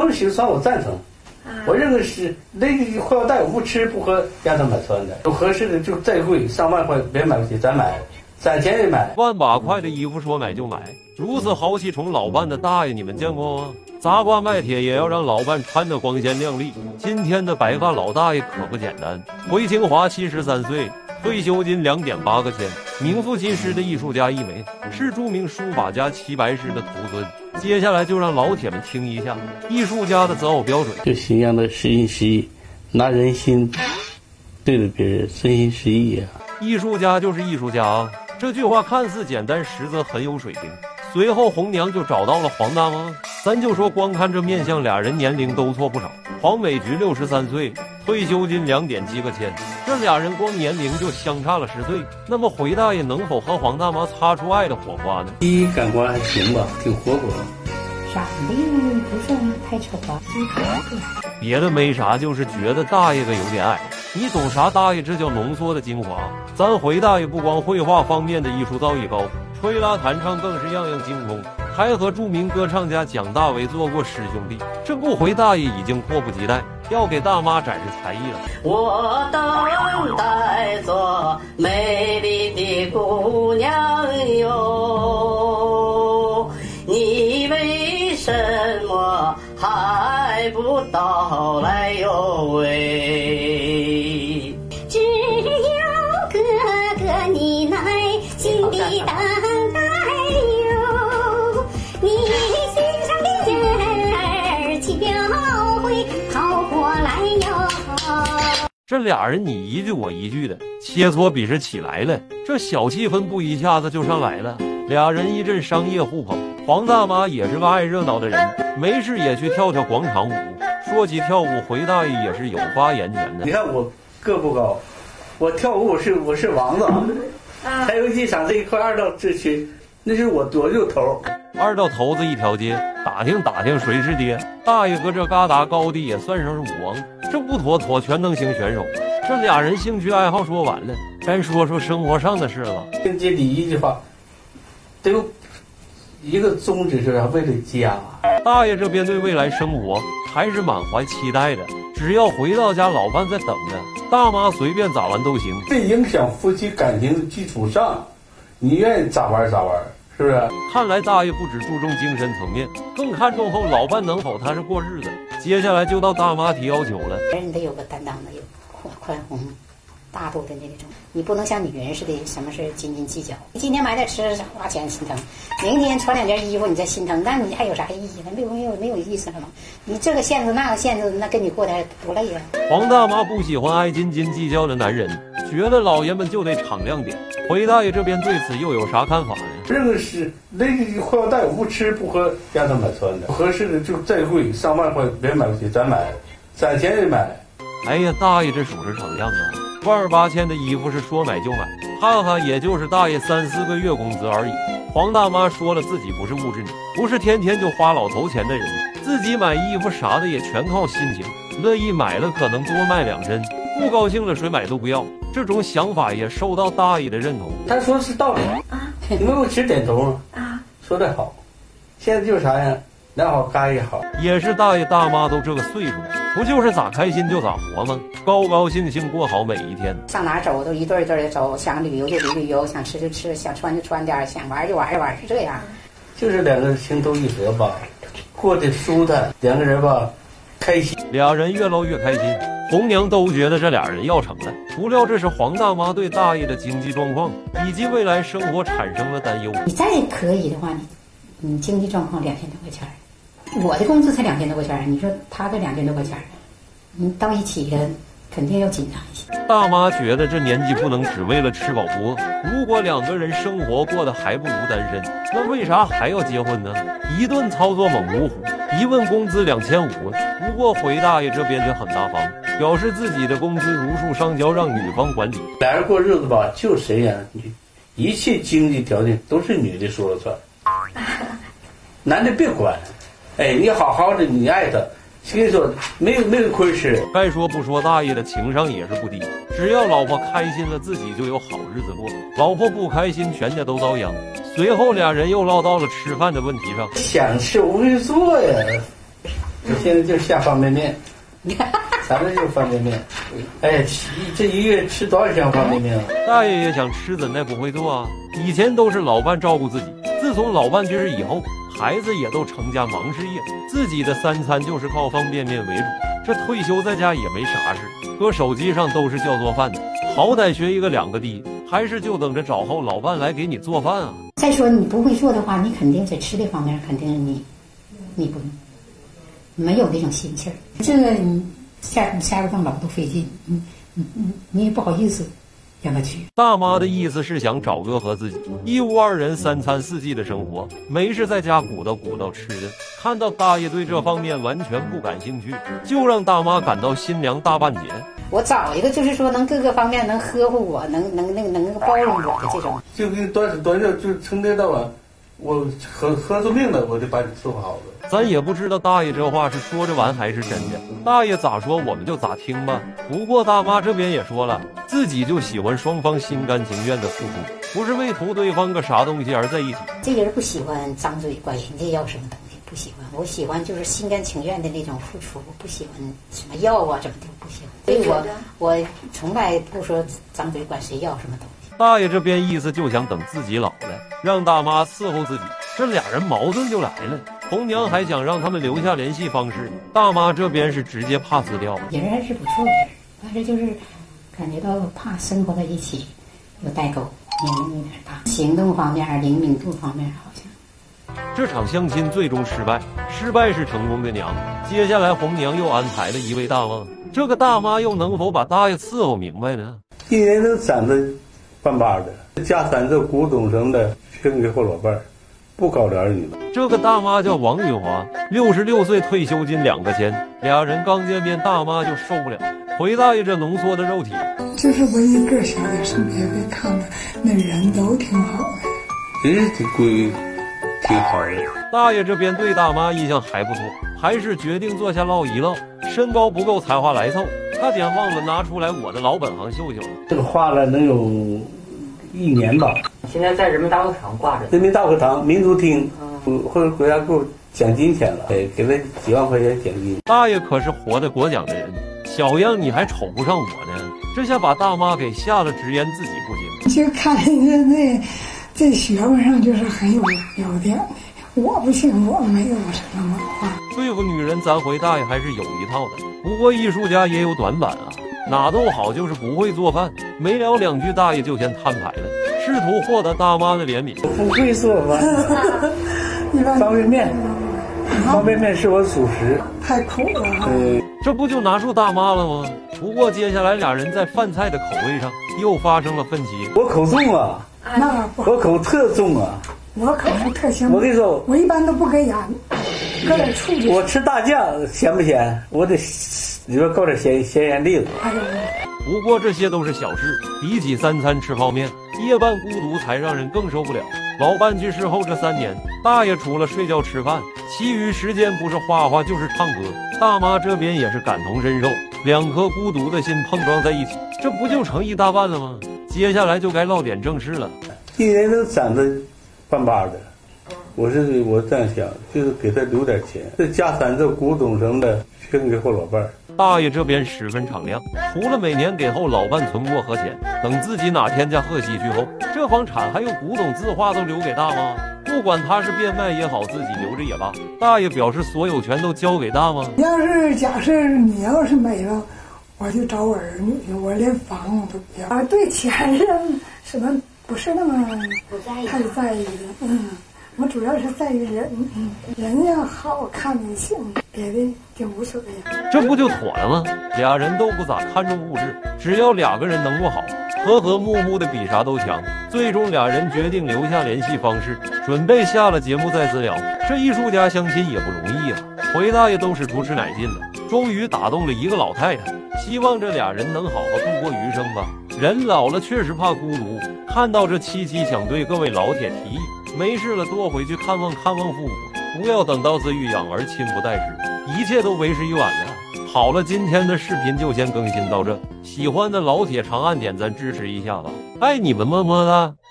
他们喜欢我赞成。我认为是那个裤腰带我不吃不喝，让他买穿的，有合适的就再贵上万块别买不起，咱买，3000也买。 万把块的衣服说买就买，如此豪气宠老伴的大爷你们见过吗？砸锅卖铁也要让老伴穿得光鲜亮丽。今天的白发老大爷可不简单，回清华73岁，退休金2.8个千，名副其实的艺术家一枚，是著名书法家齐白石的徒孙。接下来就让老铁们听一下艺术家的择偶标准。 就形象的实心实意，拿人心对着别人，真心实意啊。 艺术家就是艺术家啊，这句话看似简单，实则很有水平。随后红娘就找到了黄大妈，咱就说光看这面相，俩人年龄都错不少。黄美菊63岁，退休金2.7个千，这俩人光年龄就相差了10岁。那么回大爷能否和黄大妈擦出爱的火花呢？ 第一感官还行吧，挺活泼。 长得不算太丑吧， 别的没啥，就是觉得大爷个有点矮。你懂啥？大爷这叫浓缩的精华。咱回大爷不光绘画方面的艺术造诣高，吹拉弹唱更是样样精通，还和著名歌唱家蒋大为做过师兄弟。这不回大爷已经迫不及待要给大妈展示才艺了。 我等待着美丽的姑娘哟，你为什么还不到来哟喂？ 只有哥哥你耐心地等待哟，你心上的人儿就会跑过来哟。 这俩人你一句我一句的，切磋比试起来了，这小气氛不一下子就上来了。俩人一阵商业互捧，黄大妈也是个爱热闹的人，没事也去跳跳广场舞。说起跳舞，回大爷也是有发言权的。 你看我个不高，我跳舞我是王子，还有一场这一块2道这区，那是我右头。 2道头子一条街，打听打听谁是爹。大爷搁这旮沓高低也算上是舞王，这不妥妥全能型选手。这俩人兴趣爱好说完了，咱说说生活上的事了。 这第一句话，得有一个宗旨，是为了家。 大爷这边对未来生活还是满怀期待的，只要回到家，老伴在等着，大妈随便咋玩都行。 这影响夫妻感情的基础上，你愿意咋玩咋玩，是不是？ 看来大爷不只注重精神层面，更看重后老伴能否踏实过日子。接下来就到大妈提要求了。 人得有个担当的，有宽宏大度的那种，你不能像女人似的，什么事斤斤计较。你今天买点吃花钱心疼，明天穿2件衣服你再心疼，那你还有啥意义呢？没有意思了吗？你这个限制那个限制，那跟你过得多累呀。 黄大妈不喜欢爱斤斤计较的男人，觉得老爷们就得敞亮点。回大爷这边对此又有啥看法呢？ 这个是那个裤腰带我不吃不喝，让他买穿的，合适的就再贵上万块别买不起，咱买，3000也买。 哎呀，大爷这属实敞亮啊！18000的衣服是说买就买，看看也就是大爷3、4个月工资而已。黄大妈说了，自己不是物质女，不是天天就花老头钱的人，自己买衣服啥的也全靠心情，乐意买了可能多卖2身，不高兴了谁买都不要。这种想法也受到大爷的认同。 他说是道理啊，你们给我直点头啊，说得好。现在就是啥呀？两好干一好， 也是大爷大妈都这个岁数，不就是咋开心就咋活吗？高高兴兴过好每一天。 上哪走都一对一对的走，想旅游就旅游，想吃就吃，想穿就穿点，想玩就玩一玩，是这样。 就是两个人情投意合吧，过得舒坦，两个人吧开心。 俩人越唠越开心，红娘都觉得这俩人要成了。不料这是黄大妈对大爷的经济状况以及未来生活产生了担忧。 你再可以的话，你经济状况2000多块钱。我的工资才2000多块钱，你说他这2000多块钱，你到一起了，肯定要紧张一些。 大妈觉得这年纪不能只为了吃饱不饿，如果两个人生活过得还不如单身，那为啥还要结婚呢？一顿操作猛如虎，一问工资2500，不过回大爷这边却很大方，表示自己的工资如数上交，让女方管理。 俩人过日子吧，就谁呀？一切经济条件都是女的说了算，男的别管。哎，你好好的，你爱他，跟你说没有亏吃。 该说不说，大爷的情商也是不低，只要老婆开心了，自己就有好日子过；老婆不开心，全家都遭殃。随后俩人又唠到了吃饭的问题上。 想吃我给你做呀， 现在就下方便面，咱们就是方便面。哎，这一月吃多少箱方便面啊？ 大爷也想吃，怎奈不会做啊？以前都是老伴照顾自己，自从老伴去世以后，孩子也都成家忙事业，自己的3餐就是靠方便面为主。这退休在家也没啥事，搁手机上都是叫做饭的，好歹学一个2个地，还是就等着找后老伴来给你做饭啊？ 再说你不会做的话，你肯定在吃的方面肯定你不没有那种心气儿。这个你下个当劳都费劲，你也不好意思让他去。 大妈的意思是想找个和自己一屋2人3餐4季的生活，没事在家鼓捣吃的。看到大爷对这方面完全不感兴趣，就让大妈感到心凉大半截。 我找一个就是说能各个方面能呵护我，能包容我的这种。 就给你短袖就成天到晚，我喝出命了，我就把你伺候好了。 咱也不知道大爷这话是说着玩还是真的，大爷咋说我们就咋听吧。不过大妈这边也说了，自己就喜欢双方心甘情愿的付出，不是为图对方个啥东西而在一起。 这个人不喜欢张嘴管人家要什么东西，不喜欢。我喜欢就是心甘情愿的那种付出，我不喜欢什么要啊，怎么的不喜欢。所以我从来不说张嘴管谁要什么东西。 大爷这边意思就想等自己老了，让大妈伺候自己，这俩人矛盾就来了。红娘还想让他们留下联系方式，大妈这边是直接pass掉了。 人还是不错的人，但是就是感觉到怕生活在一起有代沟，年龄有点大，行动方面、灵敏度方面好像。 这场相亲最终失败，失败是成功的娘。接下来红娘又安排了一位大妈，这个大妈又能否把大爷伺候明白呢？ 一年都攒着半把的，家3这古董什么的，全给后老伴儿，不搞儿女了。 这个大妈叫王云华，66岁，退休金2个钱。俩人刚见面，大妈就受不了，回大爷这浓缩的肉体， 就是我一个小点视频会看的，那人都挺好的， 人挺贵，挺好的。 大爷这边对大妈印象还不错，还是决定坐下唠一唠。身高不够，才华来凑，差点忘了拿出来我的老本行秀秀了。 这个花了能有1年吧。 现在在人民大会堂挂着。 人民大会堂、民族厅，或者国家给我奖金钱了，给了几万块钱奖金。 大爷可是活得果奖的人，小样你还瞅不上我呢？这下把大妈给吓得直言自己不行。 就看人家这学问上就是很有优点的。我不信我没有什么文化。 对付女人，咱回大爷还是有一套的。不过艺术家也有短板啊，哪都好，就是不会做饭。没聊2句，大爷就先摊牌了，试图获得大妈的怜悯。 我不会做饭，方便面是我主食， 太苦了。 这不就拿出大妈了吗？不过接下来俩人在饭菜的口味上又发生了分歧。 我口重啊， 那不， 我口特重啊。 我口是特咸。 我跟你说， 我一般都不搁盐，搁点醋就。 我吃大酱咸不咸？我得里边搞点咸盐粒子。 不过这些都是小事，比起3餐吃泡面，夜半孤独才让人更受不了。老伴去世后这3年，大爷除了睡觉吃饭，其余时间不是画画就是唱歌。大妈这边也是感同身受，2颗孤独的心碰撞在一起，这不就成一大半了吗？接下来就该唠点正事了。 一年都攒着半把的，我这样想，就是给他留点钱，这家3这古董什么的，全给后老伴儿。 大爷这边十分敞亮，除了每年给后老伴存过河钱，等自己哪天家贺喜去后，这房产还有古董字画都留给大妈，不管他是变卖也好，自己留着也罢，大爷表示所有权都交给大妈。 要是假设你要是没了，我就找我儿女去，我连房我都不要。对钱上什么不是那么太在意的，我主要是在于人，人要好看就行，别的就无所谓。 这不就妥了吗？俩人都不咋看重物质，只要2个人能过好，和和睦睦的比啥都强。最终俩人决定留下联系方式，准备下了节目再私聊。这艺术家相亲也不容易啊，回大爷都使出吃奶劲了，终于打动了一个老太太，希望这俩人能好好度过余生吧。人老了确实怕孤独，看到这七七想对各位老铁提议，没事了多回去看望看望父母，不要等到子欲养而亲不待之，一切都为时已晚了。好了，今天的视频就先更新到这，喜欢的老铁长按点赞支持一下吧，爱你们么么哒。